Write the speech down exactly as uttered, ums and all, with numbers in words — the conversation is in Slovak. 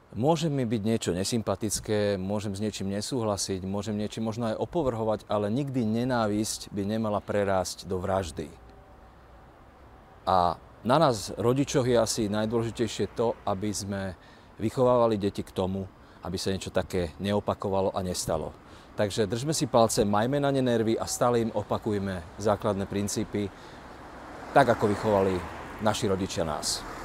Môže mi byť niečo nesympatické, môžem s niečím nesúhlasiť, môžem niečím možno aj opovrhovať, ale nikdy nenávisť by nemala prerásť do vraždy. A na nás, rodičoch, je asi najdôležitejšie to, aby sme vychovávali deti k tomu, aby sa niečo také neopakovalo a nestalo. Takže držme si palce, majme na ne nervy a stále im opakujme základné princípy, tak ako vychovali naši rodičia nás.